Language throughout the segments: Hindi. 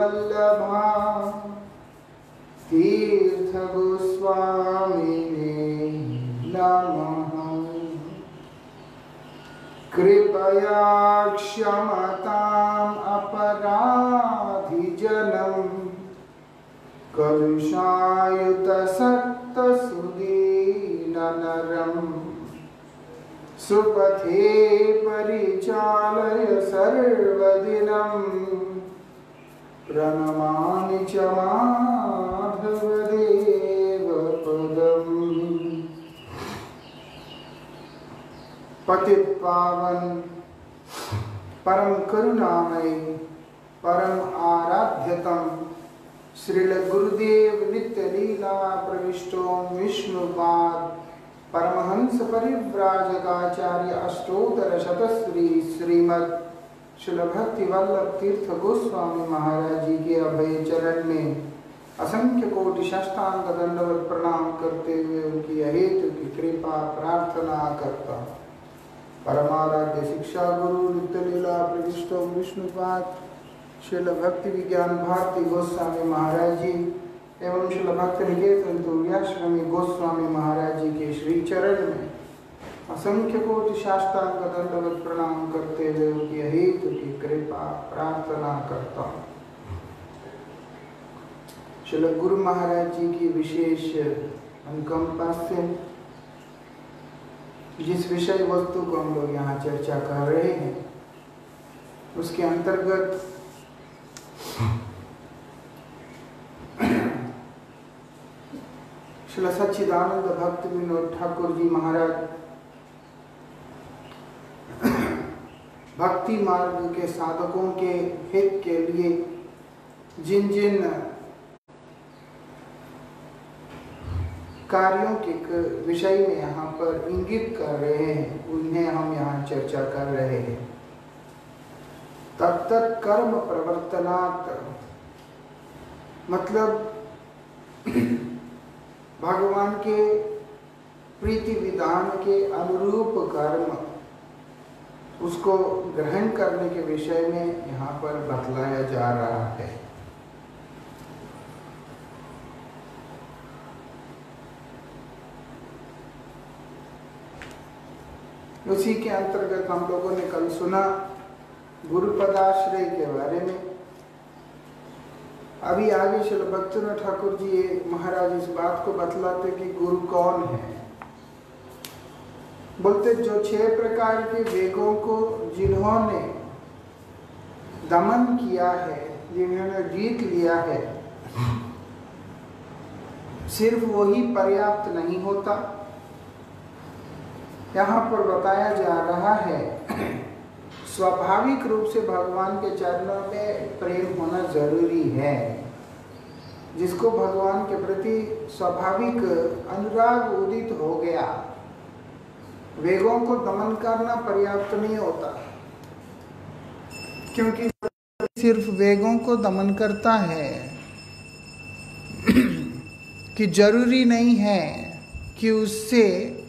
वल्लभा तीर्थ गोस्वामिने नमः। कृपया क्षमताम् अपराधिजनम् कलुषायुत सक्त सुदीननरम् सुपथे परिचालय सर्वदिनम् प्रणमामि च माधवदेव पदम्। पतित पावन परम करुणामय परम आराध्यतम श्रील गुरुदेव नित्य लीला प्रविष्टो विष्णुपाद परमहंस परिव्राजकाचार्य अष्टोत्तर शतश्री श्रीमद श्रील भक्ति वल्लभ तीर्थ गोस्वामी महाराज जी के अभय चरण में असंख्य कोटि साष्टांग दंडवत प्रणाम करते हुए उनकी अहेतु की कृपा प्रार्थना करता। परमाराध्य शिक्षा गुरु नित्य लीला प्रविष्टो विष्णुपाद श्रील भक्ति विज्ञान भारती गोस्वामी महाराज जी एवं श्रील भक्त निकेतन तुर्याश्रमी गोस्वामी महाराज जी के श्री चरण में असंख्य कोटि साष्टांग दंडवत प्रणाम करते हुए उनकी अहेतु की कृपा प्रार्थना करता हूँ। श्रील गुरु महाराज जी की विशेष अनुकंपा से जिस विषय वस्तु को हम लोग यहाँ चर्चा कर रहे हैं उसके अंतर्गत श्रील सच्चिदानंद भक्त विनोद ठाकुर जी महाराज भक्ति मार्ग के साधकों के हित के लिए जिन जिन कार्यों के विषय में यहाँ पर इंगित कर रहे हैं उन्हें हम यहाँ चर्चा कर रहे हैं। तत्त कर्म प्रवर्तनात् मतलब भगवान के प्रीति विधान के अनुरूप कर्म उसको ग्रहण करने के विषय में यहाँ पर बतलाया जा रहा है। उसी के अंतर्गत हम लोगों ने कल सुना गुरुपदाश्रय के बारे में। अभी आगे श्रील भक्तिनाथ ठाकुर जी महाराज इस बात को बतलाते कि गुरु कौन है। बोलते जो 6 प्रकार के वेगों को जिन्होंने दमन किया है जिन्होंने जीत लिया है सिर्फ वही पर्याप्त नहीं होता। यहाँ पर बताया जा रहा है स्वाभाविक रूप से भगवान के चरणों में प्रेम होना जरूरी है। जिसको भगवान के प्रति स्वाभाविक अनुराग उदित हो गया वेगों को दमन करना पर्याप्त नहीं होता, क्योंकि सिर्फ वेगों को दमन करता है कि जरूरी नहीं है कि उससे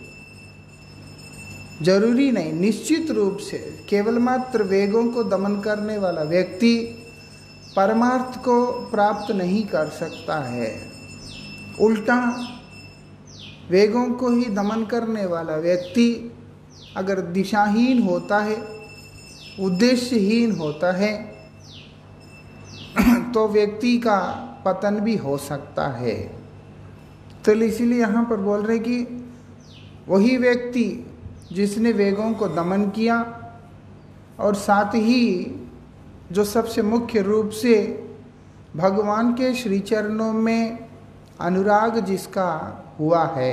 जरूरी नहीं निश्चित रूप से केवल मात्र वेगों को दमन करने वाला व्यक्ति परमार्थ को प्राप्त नहीं कर सकता है। उल्टा वेगों को ही दमन करने वाला व्यक्ति अगर दिशाहीन होता है उद्देश्यहीन होता है तो व्यक्ति का पतन भी हो सकता है। तो इसीलिए यहाँ पर बोल रहे कि वही व्यक्ति जिसने वेगों को दमन किया और साथ ही जो सबसे मुख्य रूप से भगवान के श्री चरणों में अनुराग जिसका हुआ है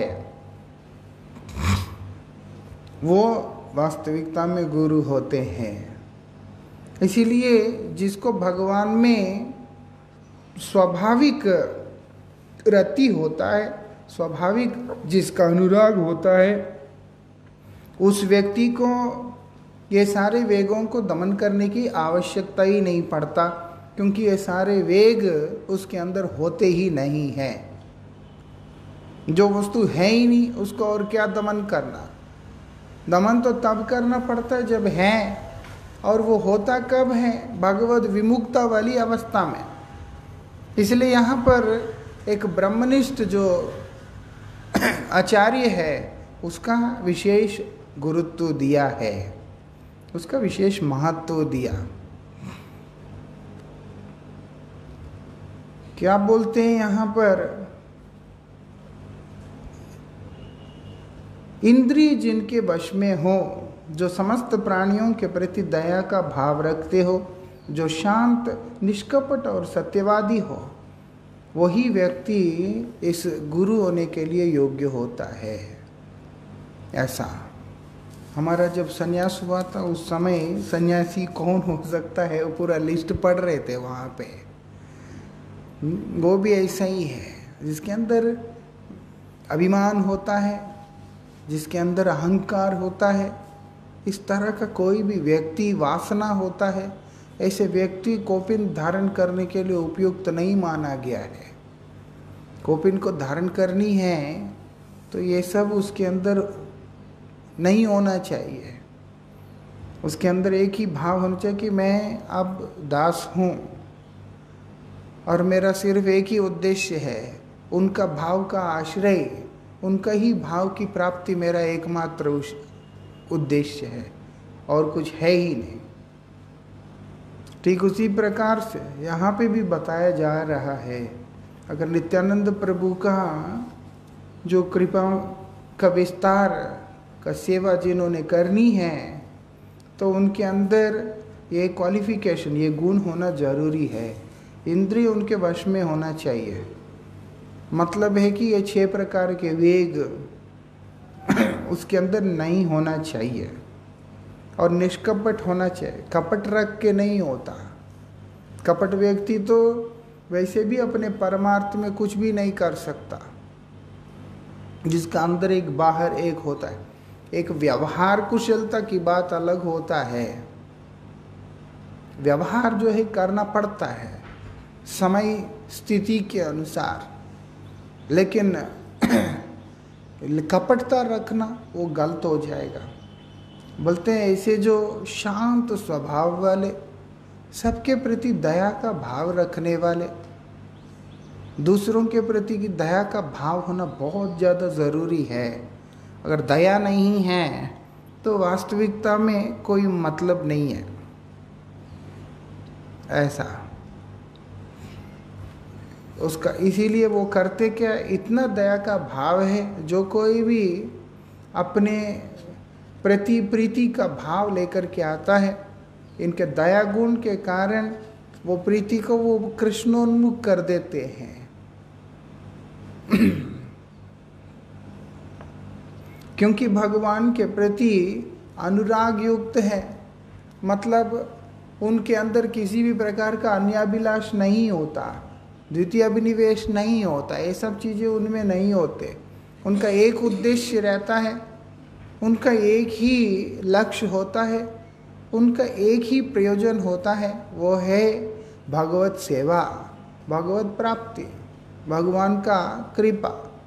वो वास्तविकता में गुरु होते हैं। इसीलिए जिसको भगवान में स्वाभाविक रति होता है, स्वाभाविक जिसका अनुराग होता है, उस व्यक्ति को ये सारे वेगों को दमन करने की आवश्यकता ही नहीं पड़ता, क्योंकि ये सारे वेग उसके अंदर होते ही नहीं हैं। जो वस्तु है ही नहीं उसको और क्या दमन करना। दमन तो तब करना पड़ता है जब है, और वो होता कब है? भगवद विमुक्ता वाली अवस्था में। इसलिए यहाँ पर एक ब्रह्मनिष्ठ जो आचार्य है उसका विशेष गुरुत्व दिया है, उसका विशेष महत्व दिया। क्या बोलते हैं यहाँ पर, इंद्रिय जिनके वश में हो, जो समस्त प्राणियों के प्रति दया का भाव रखते हो, जो शांत, निष्कपट और सत्यवादी हो, वही व्यक्ति इस गुरु होने के लिए योग्य होता है। ऐसा हमारा जब सन्यास हुआ था उस समय सन्यासी कौन हो सकता है, वो पूरा लिस्ट पढ़ रहे थे वहाँ पे। वो भी ऐसा ही है, जिसके अंदर अभिमान होता है, जिसके अंदर अहंकार होता है, इस तरह का कोई भी व्यक्ति, वासना होता है, ऐसे व्यक्ति कौपीन धारण करने के लिए उपयुक्त नहीं माना गया है। कौपीन को धारण करनी है तो ये सब उसके अंदर नहीं होना चाहिए। उसके अंदर एक ही भाव होना चाहिए कि मैं अब दास हूँ और मेरा सिर्फ एक ही उद्देश्य है, उनका भाव का आश्रय, उनका ही भाव की प्राप्ति मेरा एकमात्र उद्देश्य है और कुछ है ही नहीं। ठीक उसी प्रकार से यहाँ पे भी बताया जा रहा है, अगर नित्यानंद प्रभु का जो कृपा का विस्तार का सेवा जिन्होंने करनी है तो उनके अंदर ये क्वालिफिकेशन, ये गुण होना जरूरी है। इंद्रिय उनके वश में होना चाहिए, मतलब है कि ये 6 प्रकार के वेग उसके अंदर नहीं होना चाहिए और निष्कपट होना चाहिए। कपट रख के नहीं होता। कपट व्यक्ति तो वैसे भी अपने परमार्थ में कुछ भी नहीं कर सकता, जिसका अंदर एक बाहर एक होता है। एक व्यवहार कुशलता की बात अलग होता है। व्यवहार जो है करना पड़ता है समय स्थिति के अनुसार, लेकिन कपटता रखना वो गलत हो जाएगा। बोलते हैं ऐसे जो शांत स्वभाव वाले, सबके प्रति दया का भाव रखने वाले, दूसरों के प्रति की दया का भाव होना बहुत ज़्यादा ज़रूरी है। अगर दया नहीं है तो वास्तविकता में कोई मतलब नहीं है। ऐसा उसका, इसीलिए वो करते क्या, इतना दया का भाव है, जो कोई भी अपने प्रति प्रीति का भाव लेकर के आता है, इनके दया गुण के कारण वो प्रीति को वो कृष्णोन्मुख कर देते हैं। क्योंकि भगवान के प्रति अनुराग युक्त है, मतलब उनके अंदर किसी भी प्रकार का अन्याभिलाष नहीं होता, द्वितीय अभिनिवेश नहीं होता, ये सब चीज़ें उनमें नहीं होते। उनका एक उद्देश्य रहता है, उनका एक ही लक्ष्य होता है, उनका एक ही प्रयोजन होता है, वो है भगवत सेवा, भगवत प्राप्ति, भगवान का कृपा।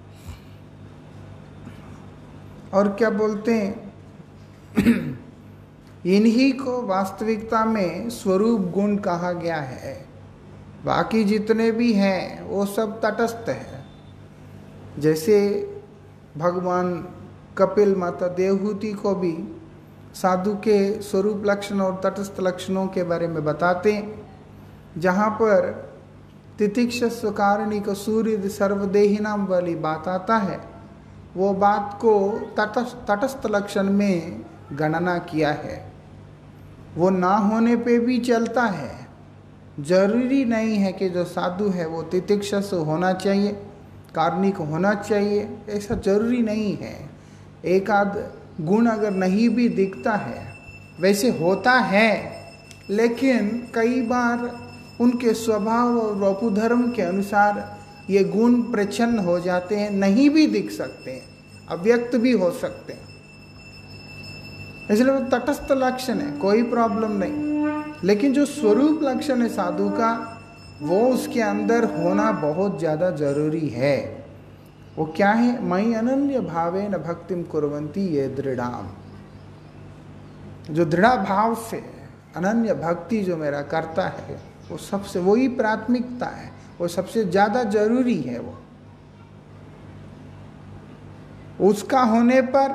और क्या बोलते हैं, इन्हीं को वास्तविकता में स्वरूप गुण कहा गया है। बाकी जितने भी हैं वो सब तटस्थ है। जैसे भगवान कपिल, माता देवहूति को भी साधु के स्वरूप लक्षण और तटस्थ लक्षणों के बारे में बताते हैं। जहाँ पर तितिक्षस्व कारणिक सूर्य सर्वदेहिनाम वाली बात आता है, वो बात को तटस्थ लक्षण में गणना किया है। वो ना होने पे भी चलता है। जरूरी नहीं है कि जो साधु है वो तितिक्षस्व होना चाहिए, कार्णिक होना चाहिए, ऐसा जरूरी नहीं है। एक आध गुण अगर नहीं भी दिखता है, वैसे होता है, लेकिन कई बार उनके स्वभाव और वपुधर्म के अनुसार ये गुण प्रच्छन्न हो जाते हैं, नहीं भी दिख सकते हैं, अव्यक्त भी हो सकते हैं। इसलिए वो तटस्थ लक्षण है, कोई प्रॉब्लम नहीं। लेकिन जो स्वरूप लक्षण है साधु का, वो उसके अंदर होना बहुत ज़्यादा जरूरी है। वो क्या है, मयि अनन्य भावेन भक्तिम कुर्वन्ति ये दृढ़ाम, जो दृढ़ भाव से अनन्य भक्ति जो मेरा करता है, वो सबसे वही प्राथमिकता है, वो सबसे ज़्यादा जरूरी है। वो उसका होने पर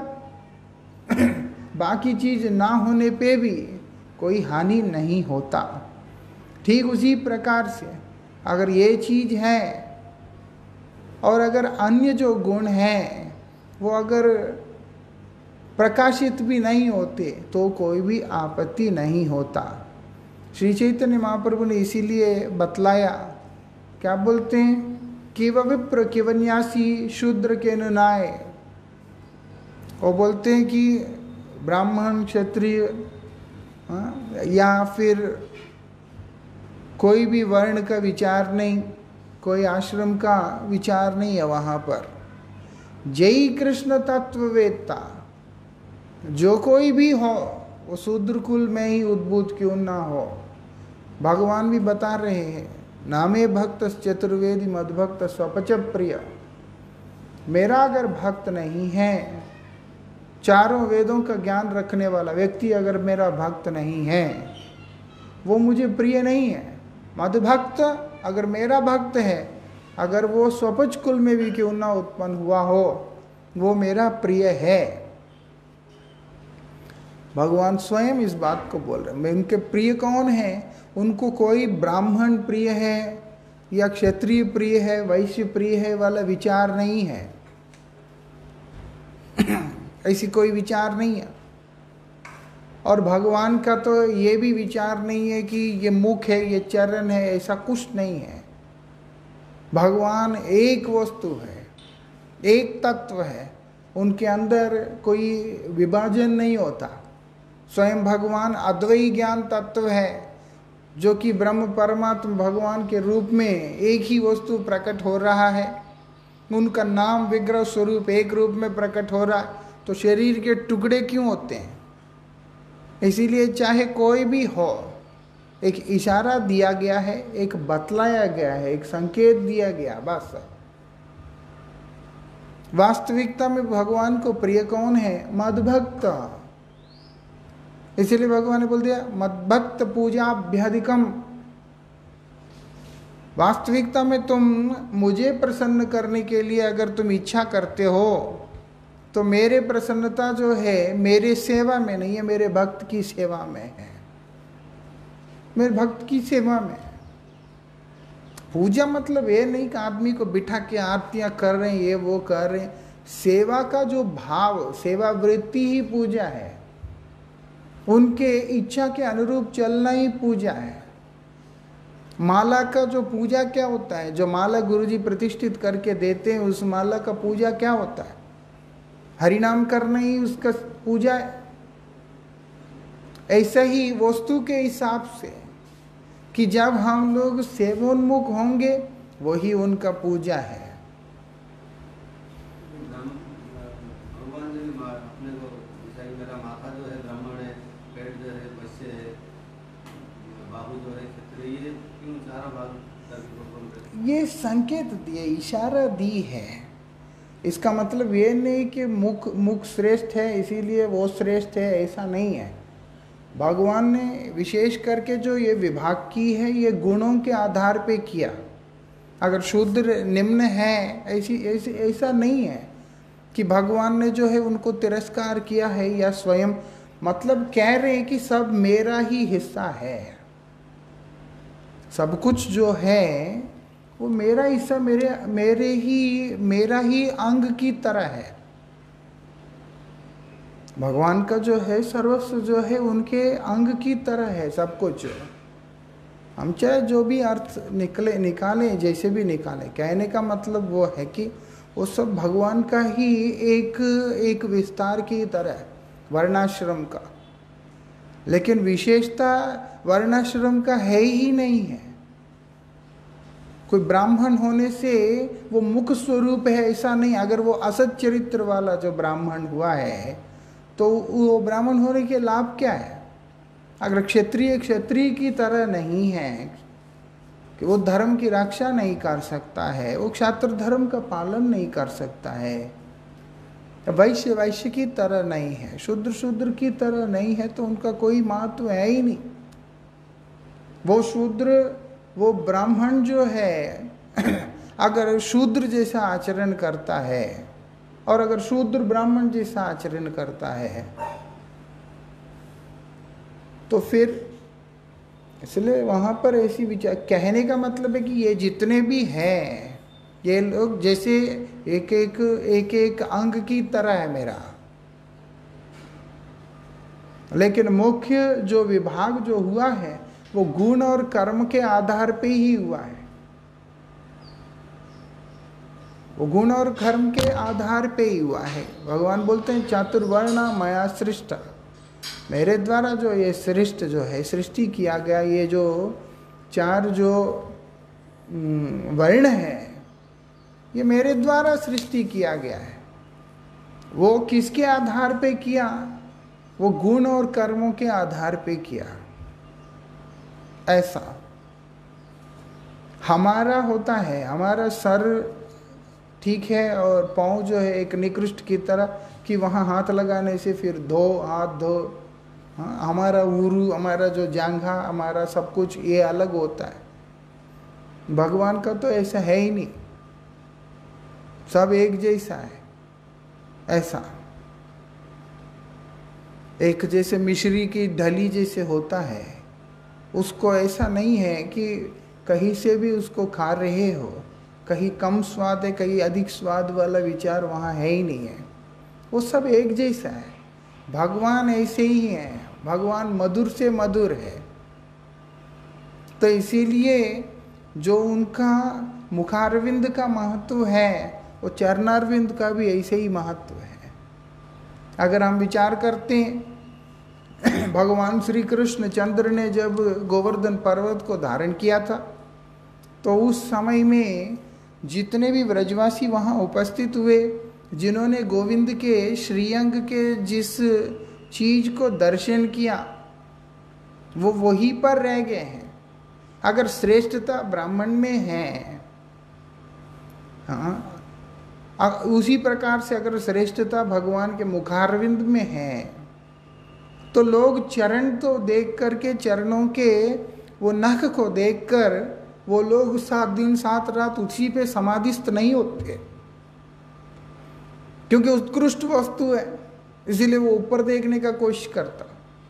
बाकी चीज ना होने पे भी कोई हानि नहीं होता। ठीक उसी प्रकार से अगर ये चीज है और अगर अन्य जो गुण हैं वो अगर प्रकाशित भी नहीं होते तो कोई भी आपत्ति नहीं होता। श्री चैतन्य महाप्रभु ने इसीलिए बतलाया, क्या बोलते हैं, कि वह विप्र किवन्यासी शूद्र के नुनाए। वो बोलते हैं कि ब्राह्मण क्षत्रिय या फिर कोई भी वर्ण का विचार नहीं, कोई आश्रम का विचार नहीं है वहाँ पर। जय कृष्ण तत्ववेत्ता जो कोई भी हो वो शूद्र कुल में ही उद्भूत क्यों ना हो। भगवान भी बता रहे हैं, नामे भक्त चतुर्वेदी मद्भक्त स्वपच प्रिय। मेरा अगर भक्त नहीं है, चारों वेदों का ज्ञान रखने वाला व्यक्ति अगर मेरा भक्त नहीं है, वो मुझे प्रिय नहीं है। मद्भक्त अगर मेरा भक्त है, अगर वो स्वपच कुल में भी क्यों ना उत्पन्न हुआ हो, वो मेरा प्रिय है। भगवान स्वयं इस बात को बोल रहे हैं। उनके प्रिय कौन है? उनको कोई ब्राह्मण प्रिय है या क्षत्रिय प्रिय है, वैश्य प्रिय है वाला विचार नहीं है। ऐसी कोई विचार नहीं है। और भगवान का तो ये भी विचार नहीं है कि ये मुख है, ये चरण है, ऐसा कुछ नहीं है। भगवान एक वस्तु है, एक तत्व है, उनके अंदर कोई विभाजन नहीं होता। स्वयं भगवान अद्वैत ज्ञान तत्व है, जो कि ब्रह्म परमात्मा भगवान के रूप में एक ही वस्तु प्रकट हो रहा है। उनका नाम विग्रह स्वरूप एक रूप में प्रकट हो रहा है, तो शरीर के टुकड़े क्यों होते हैं? इसीलिए चाहे कोई भी हो, एक इशारा दिया गया है, एक बतलाया गया है, एक संकेत दिया गया, बस। वास्तविकता में भगवान को प्रिय कौन है? मद्भक्त। इसीलिए भगवान ने बोल दिया मद्भक्त पूजाभ्यधिकम। वास्तविकता में तुम मुझे प्रसन्न करने के लिए अगर तुम इच्छा करते हो, तो मेरे प्रसन्नता जो है मेरे सेवा में नहीं है, मेरे भक्त की सेवा में है। मेरे भक्त की सेवा में। पूजा मतलब ये नहीं कि आदमी को बिठा के आरतियां कर रहे हैं, ये वो कर रहे हैं। सेवा का जो भाव, सेवा वृत्ति ही पूजा है। उनके इच्छा के अनुरूप चलना ही पूजा है। माला का जो पूजा क्या होता है, जो माला गुरुजी प्रतिष्ठित करके देते हैं, उस माला का पूजा क्या होता है? हरिनाम करना ही उसका पूजा है। ऐसा ही वस्तु के हिसाब से कि जब हम लोग सेवोन्मुख होंगे, वही उनका पूजा है। ये संकेत दिए, इशारा दी है। इसका मतलब ये नहीं कि मुख श्रेष्ठ है इसीलिए वो श्रेष्ठ है, ऐसा नहीं है। भगवान ने विशेष करके जो ये विभाग की है, ये गुणों के आधार पे किया। अगर शूद्र निम्न है, ऐसा नहीं है कि भगवान ने जो है उनको तिरस्कार किया है या स्वयं, मतलब कह रहे हैं कि सब मेरा ही हिस्सा है। सब कुछ जो है वो मेरा हिस्सा, मेरा ही अंग की तरह है। भगवान का जो है सर्वस्व जो है उनके अंग की तरह है सब कुछ। हम चाहे जो भी अर्थ निकालें, जैसे भी निकालें, कहने का मतलब वो है कि वो सब भगवान का ही एक विस्तार की तरह है, वर्णाश्रम का। लेकिन विशेषता वर्णाश्रम का है ही नहीं है। कोई ब्राह्मण होने से वो मुख स्वरूप है ऐसा नहीं। अगर वो असत चरित्र वाला जो ब्राह्मण हुआ है, तो वो ब्राह्मण होने के लाभ क्या है? अगर क्षत्रिय की तरह नहीं है कि वो धर्म की रक्षा नहीं कर सकता है, वो क्षात्र धर्म का पालन नहीं कर सकता है, वैश्य की तरह नहीं है, शूद्र की तरह नहीं है, तो उनका कोई महत्व है ही नहीं। वो शूद्र वो ब्राह्मण जो है अगर शूद्र जैसा आचरण करता है और अगर शूद्र ब्राह्मण जैसा आचरण करता है तो फिर, इसलिए वहां पर ऐसी विचार, कहने का मतलब है कि ये जितने भी हैं ये लोग जैसे एक एक अंग की तरह है मेरा, लेकिन मुख्य जो विभाग जो हुआ है वो गुण और कर्म के आधार पे ही हुआ है। वो गुण और कर्म के आधार पे ही हुआ है। भगवान बोलते हैं चातुर्वर्णा मया सृष्टा, मेरे द्वारा जो ये सृष्टि जो है सृष्टि किया गया, ये जो चार जो वर्ण है ये मेरे द्वारा सृष्टि किया गया है। वो किसके आधार पे किया? वो गुण और कर्मों के आधार पे किया। ऐसा हमारा होता है, हमारा सर ठीक है और पाँव जो है एक निकृष्ट की तरह कि वहाँ हाथ लगाने से फिर धो, हाथ धो, हमारा उरू, हमारा जो जांघा, हमारा सब कुछ ये अलग होता है। भगवान का तो ऐसा है ही नहीं, सब एक जैसा है। ऐसा एक जैसे मिश्री की ढली जैसे होता है, उसको ऐसा नहीं है कि कहीं से भी उसको खा रहे हो, कहीं कम स्वाद है कहीं अधिक स्वाद वाला विचार वहाँ है ही नहीं है। वो सब एक जैसा है। भगवान ऐसे ही है, भगवान मधुर से मधुर है। तो इसीलिए जो उनका मुखारविंद का महत्व है वो चरणारविंद का भी ऐसे ही महत्व है। अगर हम विचार करते हैं भगवान श्री कृष्ण चंद्र ने जब गोवर्धन पर्वत को धारण किया था तो उस समय में जितने भी ब्रजवासी वहाँ उपस्थित हुए, जिन्होंने गोविंद के श्रीअंग के जिस चीज को दर्शन किया वो वहीं पर रह गए हैं। अगर श्रेष्ठता ब्राह्मण में है, हाँ, उसी प्रकार से अगर श्रेष्ठता भगवान के मुखारविंद में है तो लोग चरण तो देख करके, चरणों के वो नख को देखकर वो लोग 7 दिन 7 रात उसी पे समाधिस्थ नहीं होते, क्योंकि उत्कृष्ट वस्तु है, इसीलिए वो ऊपर देखने का कोशिश करता।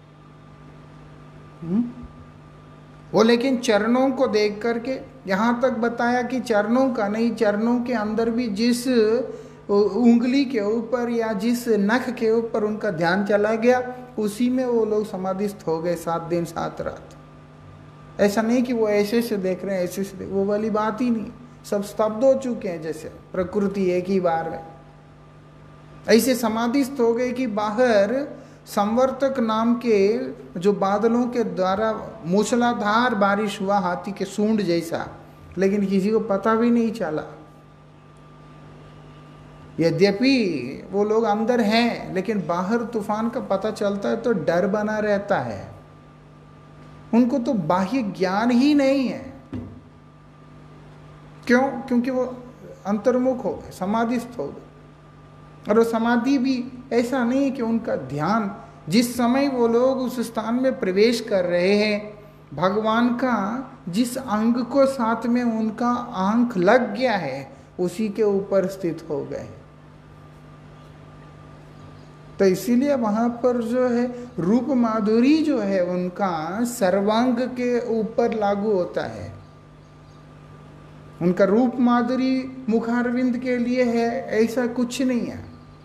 वो लेकिन चरणों को देख करके, यहाँ तक बताया कि चरणों का नहीं, चरणों के अंदर भी जिस उंगली के ऊपर या जिस नख के ऊपर उनका ध्यान चला गया उसी में वो लोग समाधिस्थ हो गए 7 दिन 7 रात। ऐसा नहीं कि वो ऐसे से देख रहे हैं, ऐसे से वो वाली बात ही नहीं। सब स्तब्ध हो चुके हैं, जैसे प्रकृति एक ही बार में ऐसे समाधिस्थ हो गए कि बाहर संवर्तक नाम के जो बादलों के द्वारा मूसलाधार बारिश हुआ हाथी के सूंड जैसा, लेकिन किसी को पता भी नहीं चला। यद्यपि वो लोग अंदर हैं लेकिन बाहर तूफान का पता चलता है तो डर बना रहता है। उनको तो बाह्य ज्ञान ही नहीं है। क्यों? क्योंकि वो अंतर्मुख हो गए, समाधिस्थ हो गए। और वो समाधि भी ऐसा नहीं है कि उनका ध्यान, जिस समय वो लोग उस स्थान में प्रवेश कर रहे हैं, भगवान का जिस अंग को साथ में उनका आंख लग गया है उसी के ऊपर स्थित हो गए। तो इसीलिए वहां पर जो है रूप माधुरी जो है उनका सर्वांग के ऊपर लागू होता है। उनका रूप माधुरी मुखारविंद के लिए है ऐसा कुछ नहीं है।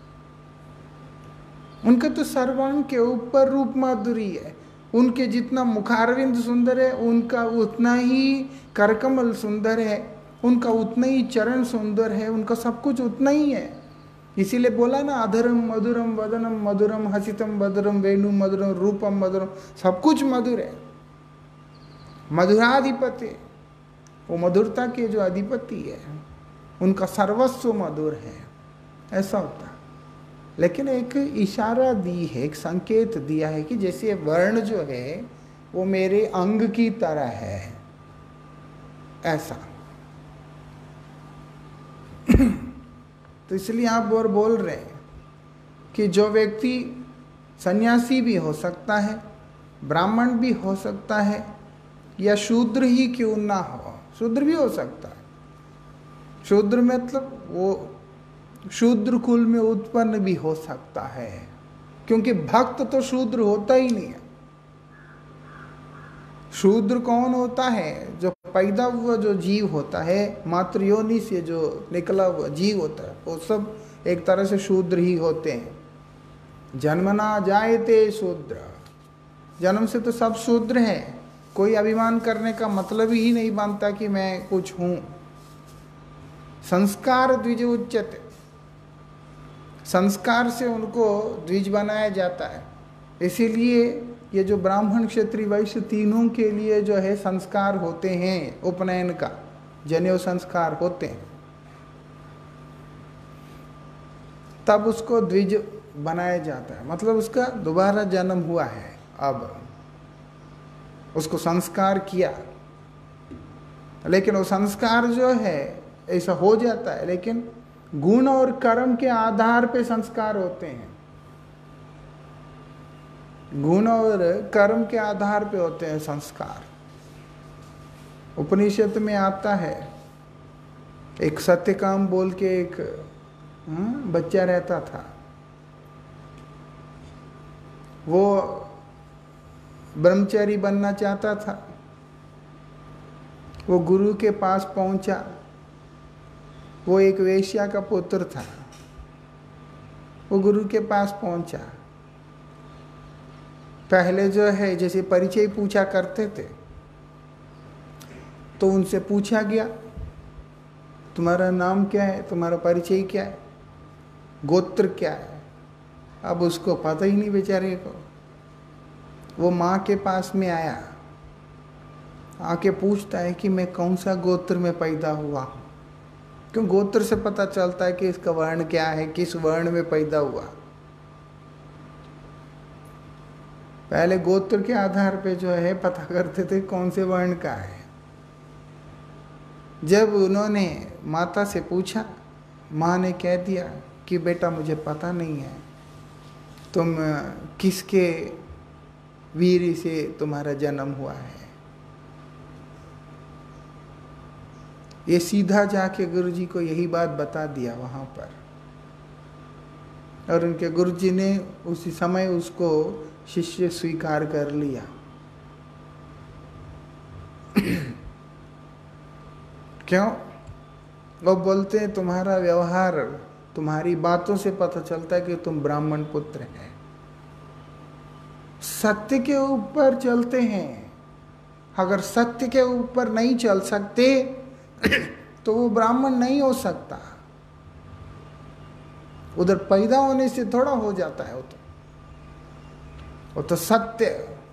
उनका तो सर्वांग के ऊपर रूप माधुरी है। उनके जितना मुखारविंद सुंदर है उनका उतना ही करकमल सुंदर है, उनका उतना ही चरण सुंदर है, उनका सब कुछ उतना ही है। इसीलिए बोला ना, अधरम मधुरम वदनम मधुरम हसितम मधुरम वेणु मधुरम रूपम मधुरम, सब कुछ मधुर है। मधुराधिपति, वो मधुरता के जो अधिपति है उनका सर्वस्व मधुर है, ऐसा होता है। लेकिन एक इशारा दी है, एक संकेत दिया है कि जैसे वर्ण जो है वो मेरे अंग की तरह है, ऐसा। तो इसलिए आप और बोल रहे हैं कि जो व्यक्ति सन्यासी भी हो सकता है, ब्राह्मण भी हो सकता है, या शूद्र ही क्यों ना हो, शूद्र भी हो सकता है। शूद्र मतलब वो शूद्र कुल में उत्पन्न भी हो सकता है, क्योंकि भक्त तो शूद्र होता ही नहीं है। शूद्र कौन होता है? जो पैदा हुआ जो जीव होता है, मातृयोनि से जो निकला हुआ जीव होता है, वो सब एक तरह से शूद्र ही होते हैं। जन्मना जायते शूद्र, जन्म से तो सब शूद्र हैं। कोई अभिमान करने का मतलब ही नहीं बनता कि मैं कुछ हूं। संस्कार द्विज उच्यते, संस्कार से उनको द्विज बनाया जाता है। इसीलिए ये जो ब्राह्मण क्षत्रिय वैश्य तीनों के लिए जो है संस्कार होते हैं, उपनयन का जनेऊ संस्कार होते हैं, तब उसको द्विज बनाया जाता है। मतलब उसका दोबारा जन्म हुआ है, अब उसको संस्कार किया। लेकिन वो संस्कार जो है ऐसा हो जाता है, लेकिन गुण और कर्म के आधार पे संस्कार होते हैं। गुण और कर्म के आधार पे होते हैं संस्कार। उपनिषद में आता है, एक सत्यकाम बोल के एक बच्चा रहता था। वो ब्रह्मचारी बनना चाहता था। वो गुरु के पास पहुंचा। वो एक वेश्या का पुत्र था। वो गुरु के पास पहुंचा। पहले जो है जैसे परिचय पूछा करते थे, तो उनसे पूछा गया, तुम्हारा नाम क्या है, तुम्हारा परिचय क्या है, गोत्र क्या है। अब उसको पता ही नहीं बेचारे को। वो माँ के पास में आया, आके पूछता है कि मैं कौन सा गोत्र में पैदा हुआ हूँ। क्यों? गोत्र से पता चलता है कि इसका वर्ण क्या है, किस वर्ण में पैदा हुआ। पहले गोत्र के आधार पे जो है पता करते थे कौन से वर्ण का है। जब उन्होंने माता से पूछा, माँ ने कह दिया कि बेटा मुझे पता नहीं है, तुम किसके वीर से तुम्हारा जन्म हुआ है। ये सीधा जाके गुरुजी को यही बात बता दिया वहाँ पर, और उनके गुरुजी ने उसी समय उसको शिष्य स्वीकार कर लिया। क्यों? वो बोलते हैं तुम्हारा व्यवहार, तुम्हारी बातों से पता चलता है कि तुम ब्राह्मण पुत्र हैं। सत्य के ऊपर चलते हैं। अगर सत्य के ऊपर नहीं चल सकते तो वो ब्राह्मण नहीं हो सकता। उधर पैदा होने से थोड़ा हो जाता है। वो तो सत्य,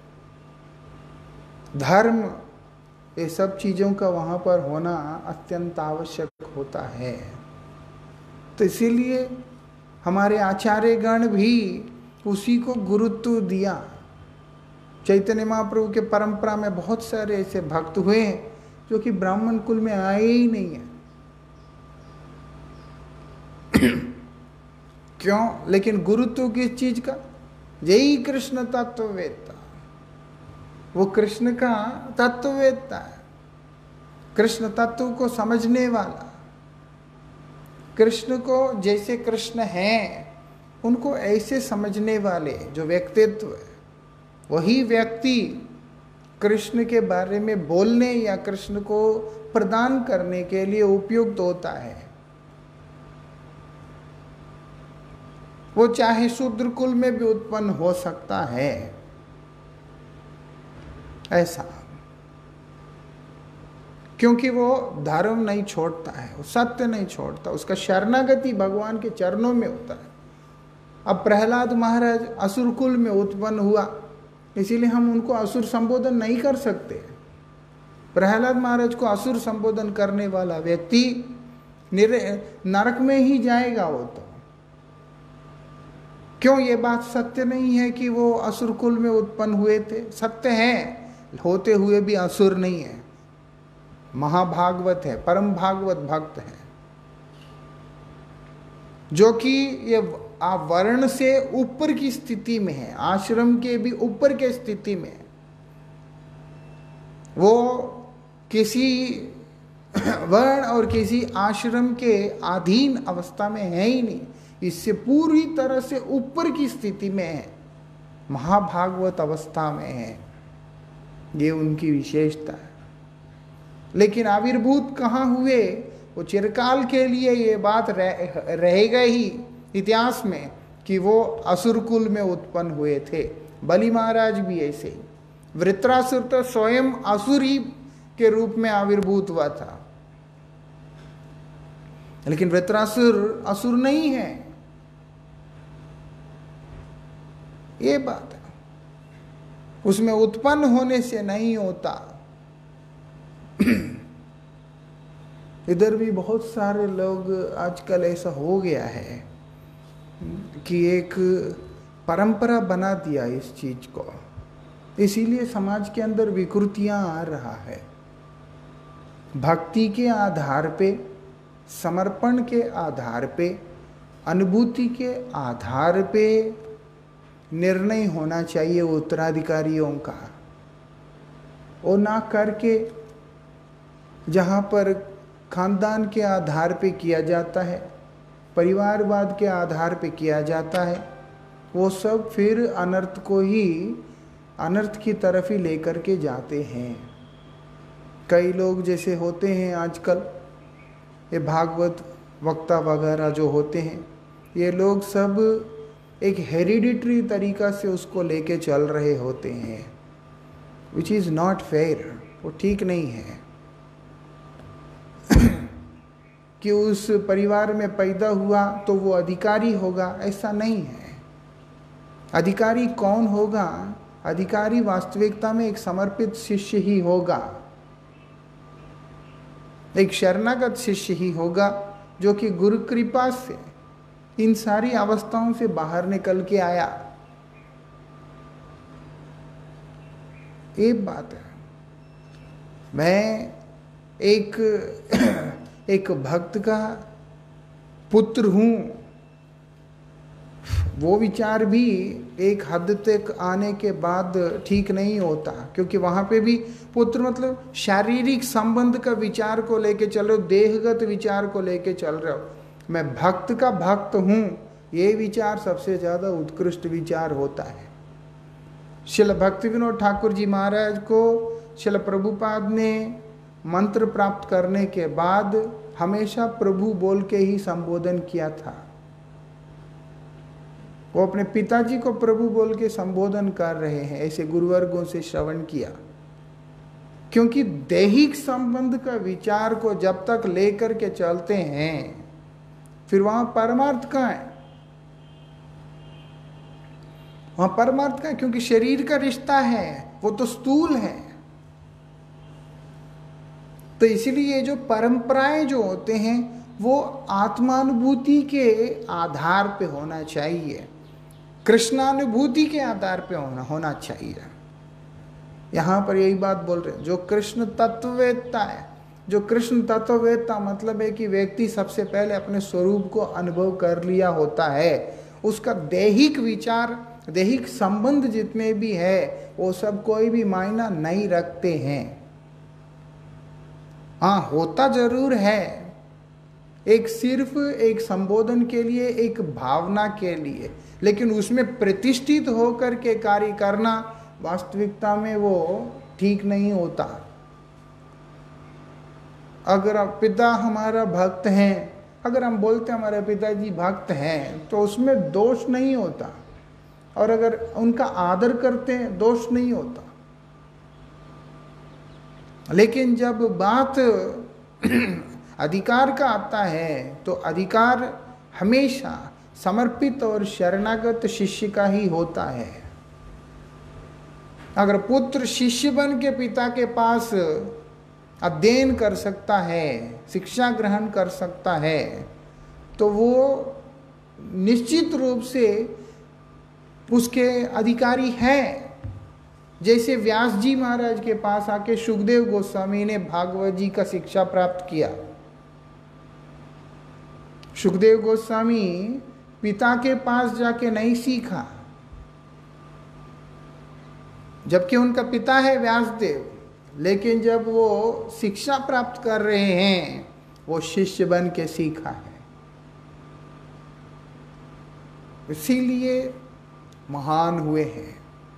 धर्म, ये सब चीजों का वहां पर होना अत्यंत आवश्यक होता है। तो इसीलिए हमारे आचार्य गण भी उसी को गुरुत्व दिया। चैतन्य महाप्रभु के परंपरा में बहुत सारे ऐसे भक्त हुए हैं जो कि ब्राह्मण कुल में आए ही नहीं है। क्यों? लेकिन गुरुत्व किस चीज का? यही कृष्ण तत्ववेत्ता, वो कृष्ण का तत्ववेत्ता है, कृष्ण तत्व को समझने वाला। कृष्ण को जैसे कृष्ण हैं उनको ऐसे समझने वाले जो व्यक्तित्व है, वही व्यक्ति कृष्ण के बारे में बोलने या कृष्ण को प्रदान करने के लिए उपयुक्त होता है। वो चाहे शूद्र कुल में भी उत्पन्न हो सकता है, ऐसा, क्योंकि वो धर्म नहीं छोड़ता है, वो सत्य नहीं छोड़ता, उसका शरणागति भगवान के चरणों में होता है। अब प्रहलाद महाराज असुर कुल में उत्पन्न हुआ, इसीलिए हम उनको असुर संबोधन नहीं कर सकते। प्रहलाद महाराज को असुर संबोधन करने वाला व्यक्ति नरक में ही जाएगा। वो तो क्यों? ये बात सत्य नहीं है कि वो असुर कुल में उत्पन्न हुए थे। सत्य है, होते हुए भी असुर नहीं है, महाभागवत है, परम भागवत भक्त है, जो कि ये वर्ण से ऊपर की स्थिति में है, आश्रम के भी ऊपर के स्थिति में है। वो किसी वर्ण और किसी आश्रम के अधीन अवस्था में है ही नहीं, इससे पूरी तरह से ऊपर की स्थिति में है, महाभागवत अवस्था में है। ये उनकी विशेषता है। लेकिन आविर्भूत कहाँ हुए, वो चिरकाल के लिए ये बात रहेगा ही इतिहास में कि वो असुर कुल में उत्पन्न हुए थे। बलि महाराज भी ऐसे ही, वृत्रासुर तो स्वयं असुरी के रूप में आविर्भूत हुआ था, लेकिन वृत्रासुर असुर नहीं है, ये बात है। उसमें उत्पन्न होने से नहीं होता। इधर भी बहुत सारे लोग आजकल ऐसा हो गया है कि एक परंपरा बना दिया इस चीज को, इसीलिए समाज के अंदर विकृतियां आ रहा है। भक्ति के आधार पे, समर्पण के आधार पे, अनुभूति के आधार पे निर्णय होना चाहिए उत्तराधिकारियों का, और ना करके जहाँ पर खानदान के आधार पे किया जाता है, परिवारवाद के आधार पे किया जाता है, वो सब फिर अनर्थ की तरफ ही लेकर के जाते हैं। कई लोग जैसे होते हैं आजकल, ये भागवत वक्ता वगैरह जो होते हैं, ये लोग सब एक हेरिडिटरी तरीका से उसको लेके चल रहे होते हैं, विच इज़ नॉट फेयर। वो ठीक नहीं है कि उस परिवार में पैदा हुआ तो वो अधिकारी होगा, ऐसा नहीं है। अधिकारी कौन होगा? अधिकारी वास्तविकता में एक समर्पित शिष्य ही होगा, एक शरणागत शिष्य ही होगा, जो कि गुरु कृपा से इन सारी अवस्थाओं से बाहर निकल के आया। एक बात है, मैं एक भक्त का पुत्र हूँ, वो विचार भी एक हद तक आने के बाद ठीक नहीं होता, क्योंकि वहाँ पे भी पुत्र मतलब शारीरिक संबंध का विचार को लेके चल रहे हो, देहगत विचार को लेके चल रहे हो। मैं भक्त का भक्त हूँ, ये विचार सबसे ज़्यादा उत्कृष्ट विचार होता है। श्रील भक्ति विनोद ठाकुर जी महाराज को श्रील प्रभुपाद ने मंत्र प्राप्त करने के बाद हमेशा प्रभु बोल के ही संबोधन किया था। वो अपने पिताजी को प्रभु बोल के संबोधन कर रहे हैं, ऐसे गुरुवर्गों से श्रवण किया। क्योंकि दैहिक संबंध का विचार को जब तक लेकर के चलते हैं, फिर वहां परमार्थ कहाँ है? वहां परमार्थ कहाँ है? क्योंकि शरीर का रिश्ता है, वो तो स्थूल है। तो इसीलिए जो परंपराएं जो होते हैं वो आत्मानुभूति के आधार पे होना चाहिए, कृष्णानुभूति के आधार पे होना चाहिए। यहाँ पर यही बात बोल रहे हैं, जो कृष्ण तत्ववेत्ता है, जो कृष्ण तत्ववेत्ता मतलब है कि व्यक्ति सबसे पहले अपने स्वरूप को अनुभव कर लिया होता है, उसका दैहिक विचार, दैहिक संबंध जितने भी है वो सब कोई भी मायना नहीं रखते हैं। हाँ, होता जरूर है, एक सिर्फ एक संबोधन के लिए, एक भावना के लिए, लेकिन उसमें प्रतिष्ठित होकर के कार्य करना वास्तविकता में वो ठीक नहीं होता। अगर पिता हमारा भक्त हैं, अगर हम बोलते हैं हमारे पिताजी भक्त हैं, तो उसमें दोष नहीं होता, और अगर उनका आदर करते हैं दोष नहीं होता। लेकिन जब बात अधिकार का आता है तो अधिकार हमेशा समर्पित और शरणागत शिष्य का ही होता है। अगर पुत्र शिष्य बन के पिता के पास अध्ययन कर सकता है, शिक्षा ग्रहण कर सकता है, तो वो निश्चित रूप से उसके अधिकारी है। जैसे व्यास जी महाराज के पास आके सुखदेव गोस्वामी ने भागवत जी का शिक्षा प्राप्त किया। सुखदेव गोस्वामी पिता के पास जाके नहीं सीखा, जबकि उनका पिता है व्यासदेव, लेकिन जब वो शिक्षा प्राप्त कर रहे हैं, वो शिष्य बन के सीखा है, इसीलिए महान हुए हैं।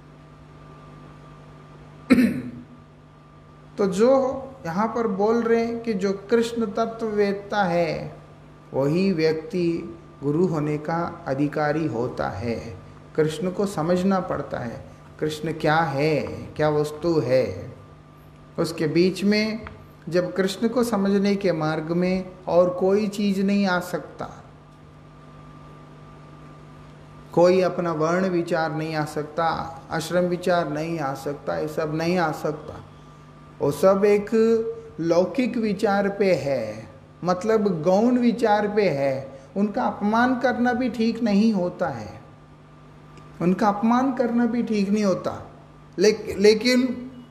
तो जो यहाँ पर बोल रहे हैं कि जो कृष्ण तत्व वेदता है वही व्यक्ति गुरु होने का अधिकारी होता है। कृष्ण को समझना पड़ता है, कृष्ण क्या है, क्या वस्तु है। उसके बीच में जब कृष्ण को समझने के मार्ग में और कोई चीज नहीं आ सकता, कोई अपना वर्ण विचार नहीं आ सकता, आश्रम विचार नहीं आ सकता, ये सब नहीं आ सकता। वो सब एक लौकिक विचार पे है, मतलब गौण विचार पे है। उनका अपमान करना भी ठीक नहीं होता है, उनका अपमान करना भी ठीक नहीं होता। लेकिन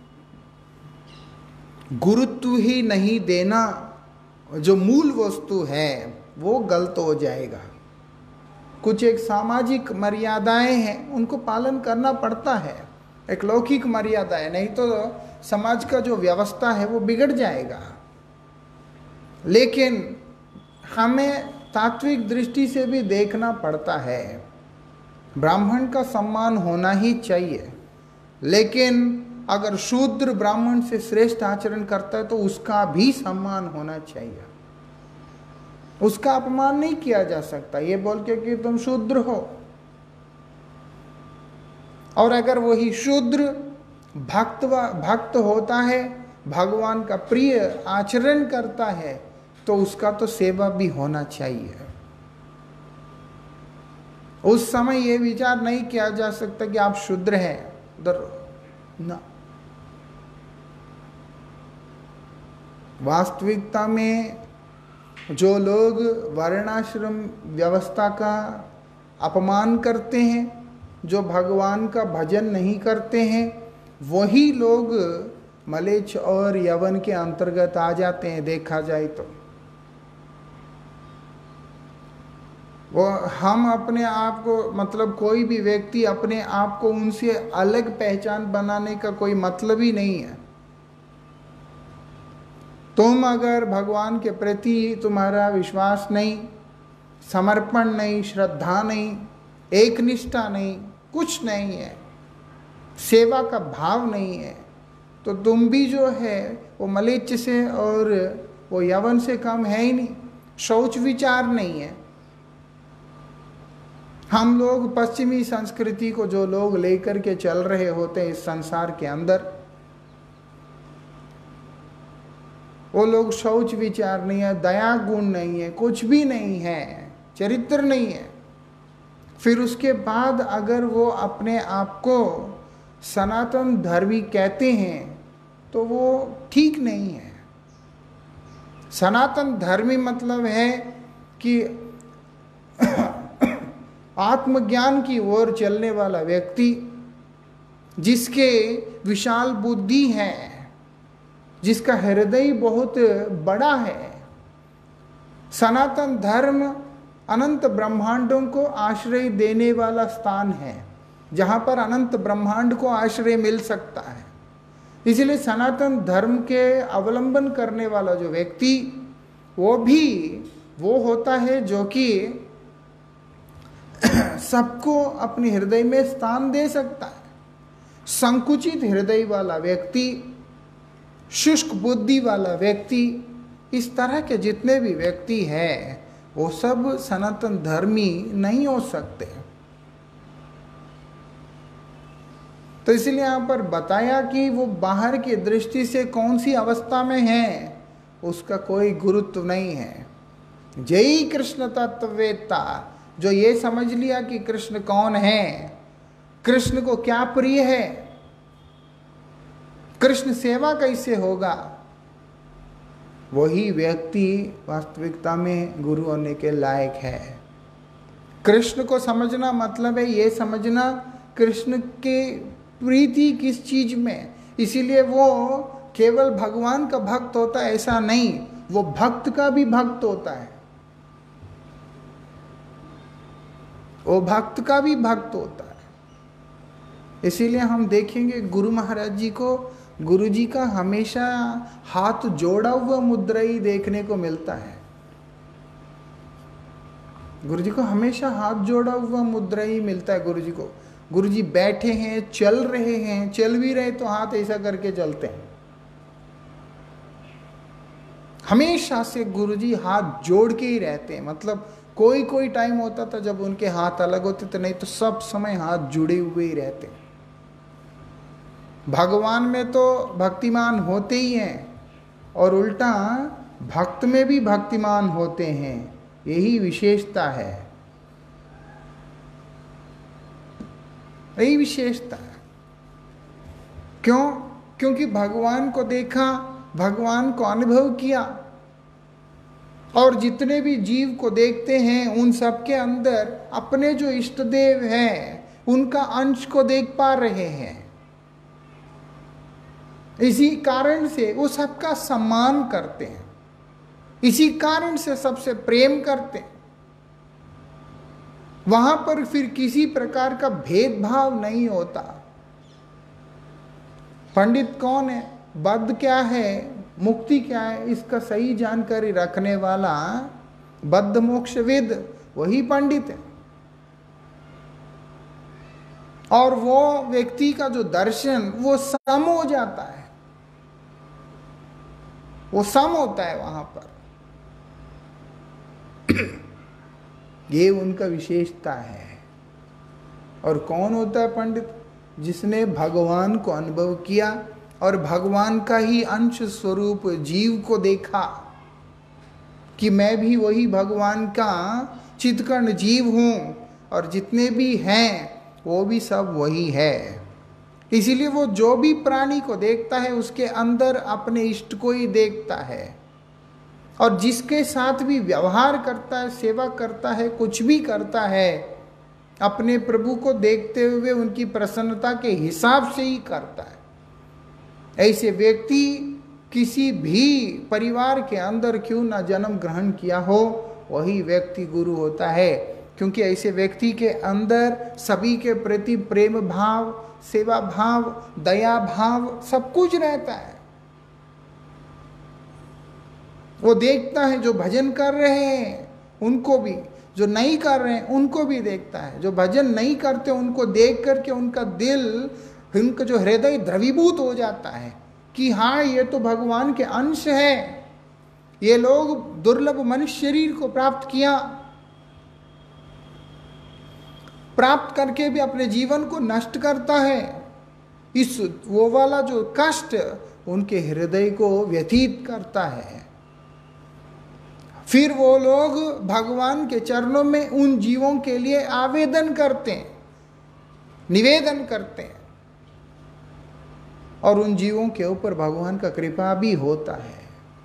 गुरुत्व ही नहीं देना, जो मूल वस्तु है वो गलत हो जाएगा। कुछ एक सामाजिक मर्यादाएं हैं, उनको पालन करना पड़ता है, एक लौकिक मर्यादा है, नहीं तो समाज का जो व्यवस्था है वो बिगड़ जाएगा। लेकिन हमें तात्विक दृष्टि से भी देखना पड़ता है। ब्राह्मण का सम्मान होना ही चाहिए, लेकिन अगर शूद्र ब्राह्मण से श्रेष्ठ आचरण करता है तो उसका भी सम्मान होना चाहिए, उसका अपमान नहीं किया जा सकता ये बोल के कि तुम शूद्र हो। और अगर वही शूद्र भक्त होता है, भगवान का प्रिय आचरण करता है, तो उसका तो सेवा भी होना चाहिए। उस समय ये विचार नहीं किया जा सकता कि आप शूद्र हैं, उधर ना। वास्तविकता में जो लोग वर्णाश्रम व्यवस्था का अपमान करते हैं, जो भगवान का भजन नहीं करते हैं, वही लोग मलेच्छ और यवन के अंतर्गत आ जाते हैं। देखा जाए तो वो हम अपने आप को, मतलब कोई भी व्यक्ति अपने आप को उनसे अलग पहचान बनाने का कोई मतलब ही नहीं है। तुम अगर भगवान के प्रति तुम्हारा विश्वास नहीं, समर्पण नहीं, श्रद्धा नहीं, एक निष्ठा नहीं, कुछ नहीं है, सेवा का भाव नहीं है, तो तुम भी जो है वो मलेच्छ से और वो यवन से कम है ही नहीं। शौच विचार नहीं है। हम लोग पश्चिमी संस्कृति को जो लोग लेकर के चल रहे होते हैं इस संसार के अंदर, वो लोग शौच विचार नहीं है, दया गुण नहीं है, कुछ भी नहीं है, चरित्र नहीं है। फिर उसके बाद अगर वो अपने आप को सनातन धर्मी कहते हैं तो वो ठीक नहीं है। सनातन धर्मी मतलब है कि आत्मज्ञान की ओर चलने वाला व्यक्ति, जिसके विशाल बुद्धि है, जिसका हृदय बहुत बड़ा है। सनातन धर्म अनंत ब्रह्मांडों को आश्रय देने वाला स्थान है, जहां पर अनंत ब्रह्मांड को आश्रय मिल सकता है। इसलिए सनातन धर्म के अवलंबन करने वाला जो व्यक्ति, वो होता है जो कि सबको अपने हृदय में स्थान दे सकता है। संकुचित हृदय वाला व्यक्ति, शुष्क बुद्धि वाला व्यक्ति, इस तरह के जितने भी व्यक्ति हैं वो सब सनातन धर्मी नहीं हो सकते। तो इसलिए यहाँ पर बताया कि वो बाहर की दृष्टि से कौन सी अवस्था में है उसका कोई गुरुत्व नहीं है। जय कृष्ण तत्ववेत्ता, जो ये समझ लिया कि कृष्ण कौन है, कृष्ण को क्या प्रिय है, कृष्ण सेवा कैसे होगा, वही व्यक्ति वास्तविकता में गुरु होने के लायक है। कृष्ण को समझना मतलब है ये समझना कृष्ण के प्रीति किस चीज में। इसीलिए वो केवल भगवान का भक्त होता है ऐसा नहीं, वो भक्त का भी भक्त होता है, वो भक्त का भी भक्त होता है। इसीलिए हम देखेंगे गुरु महाराज जी को गुरुजी का हमेशा हाथ जोड़ा हुआ मुद्रा ही देखने को मिलता है। गुरुजी को हमेशा हाथ जोड़ा हुआ मुद्रा ही मिलता है। गुरुजी को, गुरुजी बैठे हैं, चल रहे हैं, चल भी रहे तो हाथ ऐसा करके चलते हैं। हमेशा से गुरुजी हाथ जोड़ के ही रहते हैं। मतलब कोई कोई टाइम होता था जब उनके हाथ अलग होते थे, नहीं तो सब समय हाथ जुड़े हुए ही रहते हैं। भगवान में तो भक्तिमान होते ही हैं और उल्टा भक्त में भी भक्तिमान होते हैं, यही विशेषता है, यही विशेषता है। क्यों? क्योंकि भगवान को देखा, भगवान को अनुभव किया, और जितने भी जीव को देखते हैं उन सबके अंदर अपने जो इष्ट देव हैं उनका अंश को देख पा रहे हैं। इसी कारण से वो सबका सम्मान करते हैं, इसी कारण से सबसे प्रेम करते हैं। वहां पर फिर किसी प्रकार का भेदभाव नहीं होता। पंडित कौन है, बद्ध क्या है, मुक्ति क्या है, इसका सही जानकारी रखने वाला बद्ध मोक्षविद वही पंडित है। और वो व्यक्ति का जो दर्शन वो सम हो जाता है, वो सम होता है वहां पर। ये उनका विशेषता है। और कौन होता है पंडित? जिसने भगवान को अनुभव किया और भगवान का ही अंश स्वरूप जीव को देखा कि मैं भी वही भगवान का चित्कर्ण जीव हूं और जितने भी हैं वो भी सब वही है। इसीलिए वो जो भी प्राणी को देखता है उसके अंदर अपने इष्ट को ही देखता है, और जिसके साथ भी व्यवहार करता है, सेवा करता है, कुछ भी करता है, अपने प्रभु को देखते हुए उनकी प्रसन्नता के हिसाब से ही करता है। ऐसे व्यक्ति किसी भी परिवार के अंदर क्यों ना जन्म ग्रहण किया हो, वही व्यक्ति गुरु होता है। क्योंकि ऐसे व्यक्ति के अंदर सभी के प्रति प्रेम भाव, सेवा भाव, दया भाव सब कुछ रहता है। वो देखता है जो भजन कर रहे हैं उनको भी, जो नहीं कर रहे हैं उनको भी देखता है। जो भजन नहीं करते उनको देख करके उनका दिल, उनका जो हृदय द्रवीभूत हो जाता है कि हाँ ये तो भगवान के अंश है। ये लोग दुर्लभ मनुष्य शरीर को प्राप्त किया, प्राप्त करके भी अपने जीवन को नष्ट करता है। इस वो वाला जो कष्ट उनके हृदय को व्यथित करता है। फिर वो लोग भगवान के चरणों में उन जीवों के लिए आवेदन करते हैं, निवेदन करते हैं, और उन जीवों के ऊपर भगवान का कृपा भी होता है।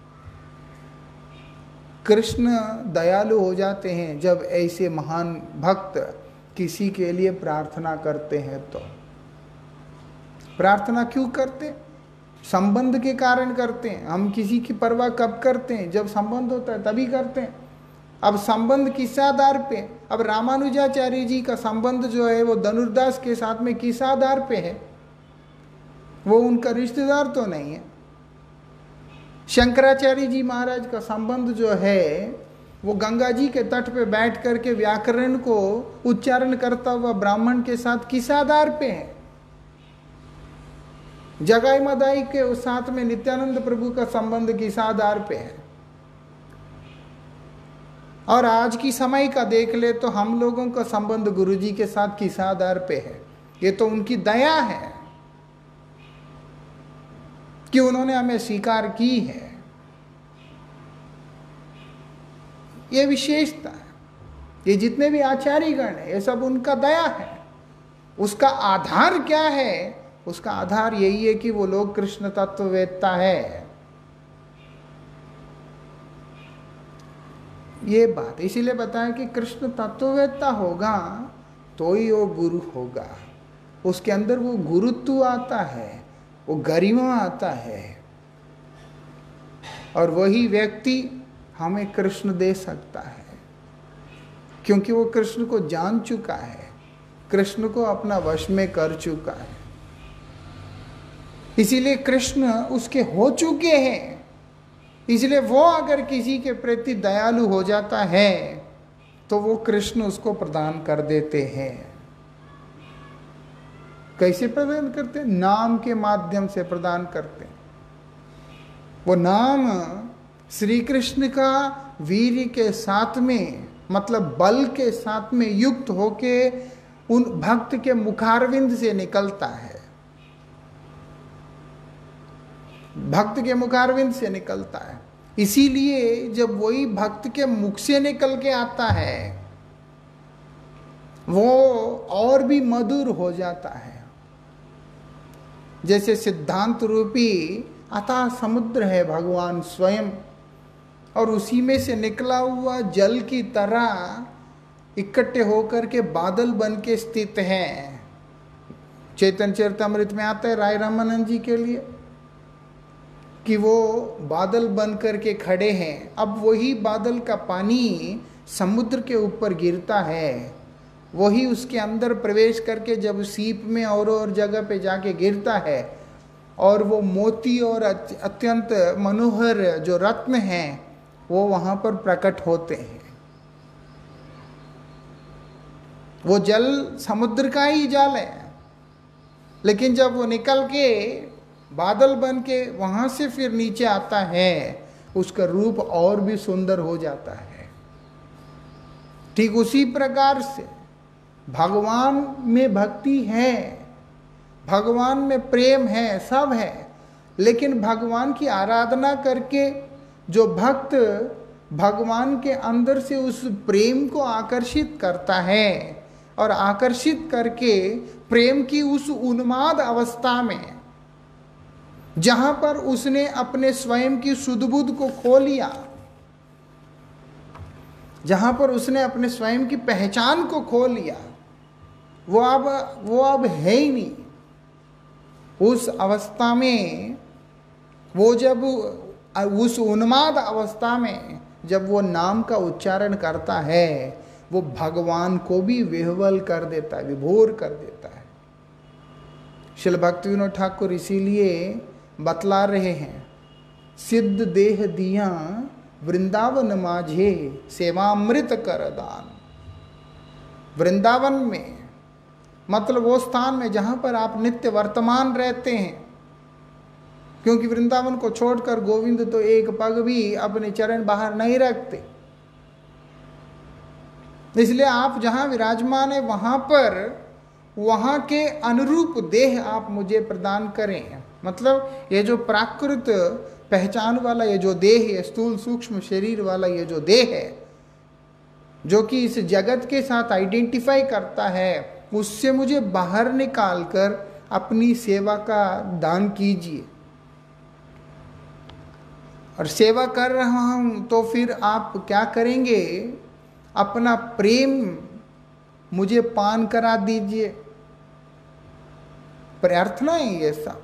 कृष्ण दयालु हो जाते हैं जब ऐसे महान भक्त किसी के लिए प्रार्थना करते हैं। तो प्रार्थना क्यों करते? संबंध के कारण करते हैं। हम किसी की परवाह कब करते हैं? जब संबंध होता है तभी करते हैं। अब संबंध किस आधार पे? अब रामानुजाचार्य जी का संबंध जो है वो धनुर्दास के साथ में किस आधार पे है? वो उनका रिश्तेदार तो नहीं है। शंकराचार्य जी महाराज का संबंध जो है वो गंगा जी के तट पे बैठ करके व्याकरण को उच्चारण करता हुआ ब्राह्मण के साथ किस आधार पे है? जगाई मदाई के साथ में नित्यानंद प्रभु का संबंध किस आधार पे है? और आज की समय का देख ले तो हम लोगों का संबंध गुरुजी के साथ किस आधार पे है? ये तो उनकी दया है कि उन्होंने हमें स्वीकार की है। ये विशेषता है। ये जितने भी आचार्यगण है ये सब उनका दया है। उसका आधार क्या है? उसका आधार यही है कि वो लोग कृष्ण तत्ववेत्ता है। ये बात इसीलिए बताया कि कृष्ण तत्ववेत्ता होगा तो ही वो गुरु होगा। उसके अंदर वो गुरुत्व आता है, वो गरिमा आता है, और वही व्यक्ति हमें कृष्ण दे सकता है क्योंकि वो कृष्ण को जान चुका है, कृष्ण को अपना वश में कर चुका है। इसीलिए कृष्ण उसके हो चुके हैं। इसलिए वो अगर किसी के प्रति दयालु हो जाता है तो वो कृष्ण उसको प्रदान कर देते हैं। कैसे प्रदान करते हैं? नाम के माध्यम से प्रदान करते हैं। वो नाम श्री कृष्ण का वीर्य के साथ में, मतलब बल के साथ में युक्त होके उन भक्त के मुखारविंद से निकलता है, भक्त के मुखारविंद से निकलता है। इसीलिए जब वही भक्त के मुख से निकल के आता है वो और भी मधुर हो जाता है। जैसे सिद्धांत रूपी अथाह समुद्र है भगवान स्वयं, और उसी में से निकला हुआ जल की तरह इकट्ठे होकर के बादल बन के स्थित हैं। चैतन्य चरितमृत में आता है राय रामानंद जी के लिए कि वो बादल बन करके खड़े हैं। अब वही बादल का पानी समुद्र के ऊपर गिरता है, वही उसके अंदर प्रवेश करके जब सीप में और जगह पे जाके गिरता है और वो मोती और अत्यंत मनोहर जो रत्न हैं वो वहाँ पर प्रकट होते हैं। वो जल समुद्र का ही जल है, लेकिन जब वो निकल के बादल बन के वहाँ से फिर नीचे आता है उसका रूप और भी सुंदर हो जाता है। ठीक उसी प्रकार से भगवान में भक्ति है, भगवान में प्रेम है, सब है, लेकिन भगवान की आराधना करके जो भक्त भगवान के अंदर से उस प्रेम को आकर्षित करता है और आकर्षित करके प्रेम की उस उन्माद अवस्था में जहां पर उसने अपने स्वयं की सुध-बुध को खो लिया, जहां पर उसने अपने स्वयं की पहचान को खो लिया, वो अब है ही नहीं। उस अवस्था में वो जब उस उन्माद अवस्था में जब वो नाम का उच्चारण करता है वो भगवान को भी विह्वल कर देता है, विभोर कर देता है। श्रील भक्तिविनोद ठाकुर इसीलिए बतला रहे हैं, सिद्ध देह दिया वृंदावन माझे सेवामृत कर दान। वृंदावन में मतलब वो स्थान में जहां पर आप नित्य वर्तमान रहते हैं, क्योंकि वृंदावन को छोड़कर गोविंद तो एक पग भी अपने चरण बाहर नहीं रखते। इसलिए आप जहां विराजमान है वहां पर वहां के अनुरूप देह आप मुझे प्रदान करें। मतलब ये जो प्राकृत पहचान वाला ये जो देह है, स्थूल सूक्ष्म शरीर वाला ये जो देह है जो कि इस जगत के साथ आइडेंटिफाई करता है, उससे मुझे बाहर निकाल कर अपनी सेवा का दान कीजिए। और सेवा कर रहा हूं तो फिर आप क्या करेंगे? अपना प्रेम मुझे पान करा दीजिए। प्रार्थना है ये सब,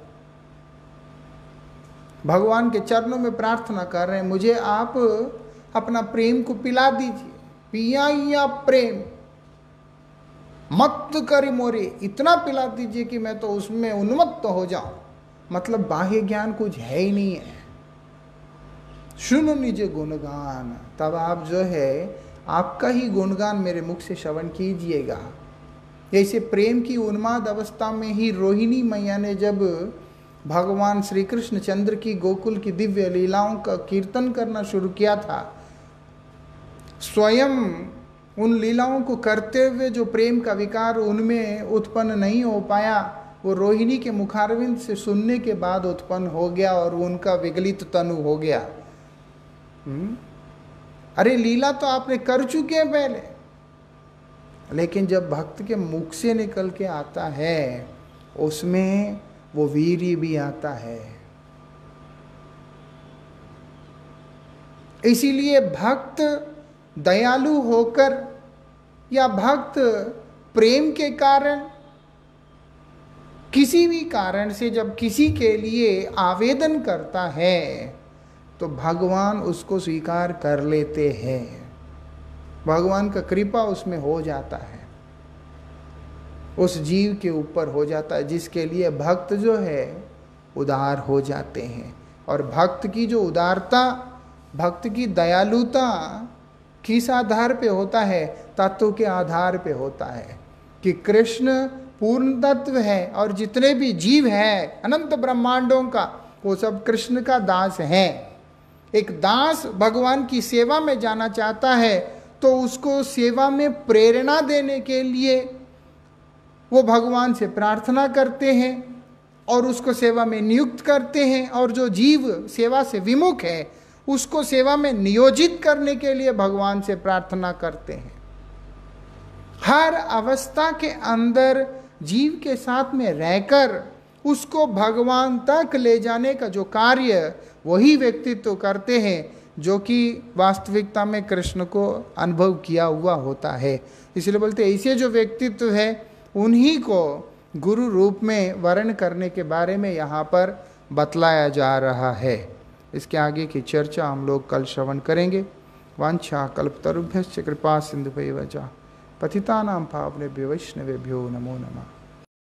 भगवान के चरणों में प्रार्थना कर रहे हैं, मुझे आप अपना प्रेम को पिला दीजिए। पिया या प्रेम मत करी मोरे, इतना पिला दीजिए कि मैं तो उसमें उन्मत्त हो जाऊं। मतलब बाह्य ज्ञान कुछ है ही नहीं है। सुनो निज गुणगान, तब आप जो है आपका ही गुणगान मेरे मुख से श्रवण कीजिएगा। जैसे प्रेम की उन्माद अवस्था में ही रोहिणी मैया ने जब भगवान श्री कृष्ण चंद्र की गोकुल की दिव्य लीलाओं का कीर्तन करना शुरू किया था, स्वयं उन लीलाओं को करते हुए जो प्रेम का विकार उनमें उत्पन्न नहीं हो पाया, वो रोहिणी के मुखारविंद से सुनने के बाद उत्पन्न हो गया और उनका विगलित तनु हो गया। अरे लीला तो आपने कर चुके हैं पहले, लेकिन जब भक्त के मुख से निकल के आता है उसमें वो वीर्य भी आता है। इसीलिए भक्त दयालु होकर या भक्त प्रेम के कारण किसी भी कारण से जब किसी के लिए आवेदन करता है तो भगवान उसको स्वीकार कर लेते हैं। भगवान का कृपा उसमें हो जाता है, उस जीव के ऊपर हो जाता है जिसके लिए भक्त जो है उदार हो जाते हैं। और भक्त की जो उदारता, भक्त की दयालुता किस आधार पे होता है? तत्व के आधार पे होता है कि कृष्ण पूर्ण तत्व है और जितने भी जीव हैं अनंत ब्रह्मांडों का, वो सब कृष्ण का दास है। एक दास भगवान की सेवा में जाना चाहता है तो उसको सेवा में प्रेरणा देने के लिए वो भगवान से प्रार्थना करते हैं और उसको सेवा में नियुक्त करते हैं। और जो जीव सेवा से विमुख है उसको सेवा में नियोजित करने के लिए भगवान से प्रार्थना करते हैं। हर अवस्था के अंदर जीव के साथ में रहकर उसको भगवान तक ले जाने का जो कार्य वही व्यक्तित्व करते हैं जो कि वास्तविकता में कृष्ण को अनुभव किया हुआ होता है। इसलिए बोलते ऐसे जो व्यक्तित्व है उन्हीं को गुरु रूप में वर्ण करने के बारे में यहाँ पर बतलाया जा रहा है। इसके आगे की चर्चा हम लोग कल श्रवण करेंगे। वांछा कल्पतरुभ्यश्च कृपा सिंधुभैव च पतितानां पावनेभ्यो वैष्णवेभ्यो नमो नमः।